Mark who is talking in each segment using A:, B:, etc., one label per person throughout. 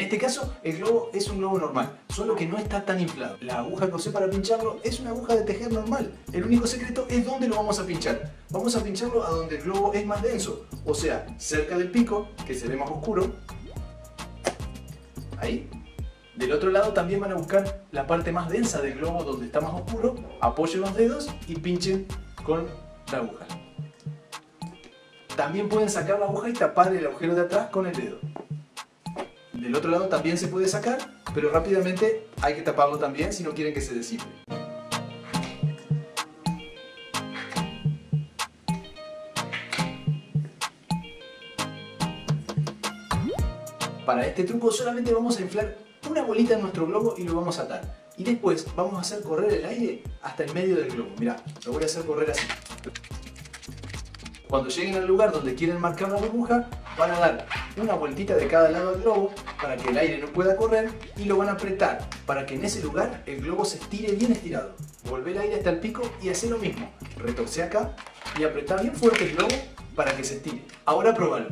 A: este caso el globo es un globo normal, solo que no está tan inflado. La aguja que usé para pincharlo es una aguja de tejer normal. El único secreto es dónde lo vamos a pinchar. Vamos a pincharlo a donde el globo es más denso, o sea, cerca del pico, que se ve más oscuro. Ahí. Del otro lado también van a buscar la parte más densa del globo donde está más oscuro, apoyen los dedos y pinchen con la aguja. También pueden sacar la aguja y tapar el agujero de atrás con el dedo. Del otro lado también se puede sacar, pero rápidamente hay que taparlo también si no quieren que se desinfle. Para este truco solamente vamos a inflar una bolita en nuestro globo y lo vamos a atar. Y después vamos a hacer correr el aire hasta el medio del globo. Mirá, lo voy a hacer correr así. Cuando lleguen al lugar donde quieren marcar la burbuja, van a dar una vueltita de cada lado del globo para que el aire no pueda correr y lo van a apretar para que en ese lugar el globo se estire bien estirado. Volver el aire hasta el pico y hacer lo mismo. Retorcer acá y apretar bien fuerte el globo para que se estire. Ahora probalo.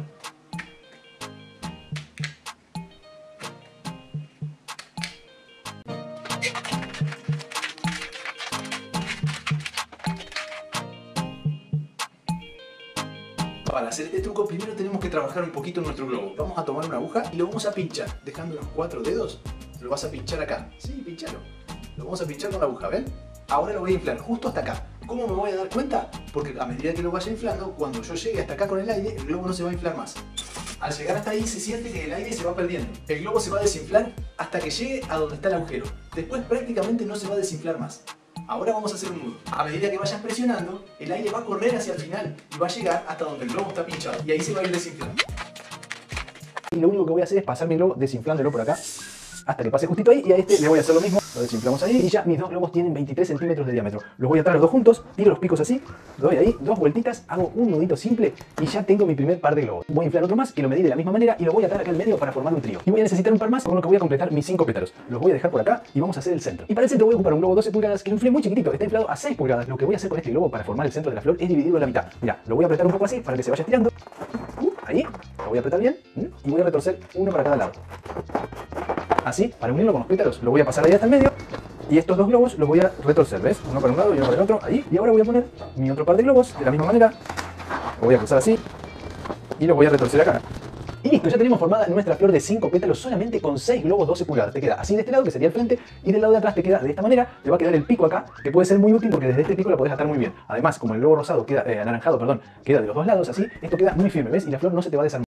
A: Para hacer este truco primero tenemos que trabajar un poquito en nuestro globo. Vamos a tomar una aguja y lo vamos a pinchar, dejando los 4 dedos. Lo vas a pinchar acá. Sí, pinchalo. Lo vamos a pinchar con la aguja, ¿ven? Ahora lo voy a inflar justo hasta acá. ¿Cómo me voy a dar cuenta? Porque a medida que lo vaya inflando, cuando yo llegue hasta acá con el aire, el globo no se va a inflar más. Al llegar hasta ahí se siente que el aire se va perdiendo. El globo se va a desinflar hasta que llegue a donde está el agujero. Después prácticamente no se va a desinflar más. Ahora vamos a hacer un nudo. A medida que vayas presionando, el aire va a correr hacia el final y va a llegar hasta donde el globo está pinchado. Y ahí se va a ir desinflando.
B: Y lo único que voy a hacer es pasar mi globo desinflándolo por acá hasta que pase justito ahí, y a este le voy a hacer lo mismo. Lo desinflamos ahí y ya mis dos globos tienen 23 centímetros de diámetro. Los voy a atar los dos juntos, tiro los picos así, doy ahí, dos vueltitas, hago un nudito simple y ya tengo mi primer par de globos. Voy a inflar otro más que lo medí de la misma manera y lo voy a atar acá en medio para formar un trío. Y voy a necesitar un par más con lo que voy a completar mis 5 pétalos. Los voy a dejar por acá y vamos a hacer el centro. Y para el centro voy a ocupar un globo 12 pulgadas que lo inflé muy chiquitito, está inflado a 6 pulgadas. Lo que voy a hacer con este globo para formar el centro de la flor es dividirlo a la mitad. Mira, lo voy a apretar un poco así para que se vaya estirando. Ahí, lo voy a apretar bien y voy a retorcer uno para cada lado. Así, para unirlo con los pétalos, lo voy a pasar ahí hasta el medio. Y estos dos globos los voy a retorcer, ¿ves? Uno para un lado y uno para el otro, ahí. Y ahora voy a poner mi otro par de globos de la misma manera. Lo voy a cruzar así y lo voy a retorcer acá. Y listo, ya tenemos formada nuestra flor de 5 pétalos solamente con 6 globos 12 pulgadas. Te queda así de este lado, que sería el frente, y del lado de atrás te queda de esta manera. Te va a quedar el pico acá, que puede ser muy útil porque desde este pico la podés atar muy bien. Además, como el globo rosado queda, anaranjado, perdón, queda de los dos lados así, esto queda muy firme, ¿ves? Y la flor no se te va a desarmar.